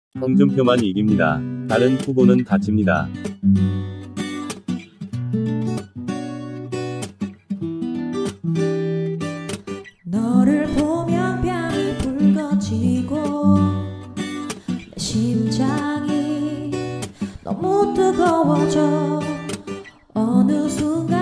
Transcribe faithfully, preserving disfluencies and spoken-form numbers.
홍준표만 이깁니다. 다른 후보는 다칩니다. 너를 보면 뺨이 붉어지고 내 심장이 너무 뜨거워져. 어느 순간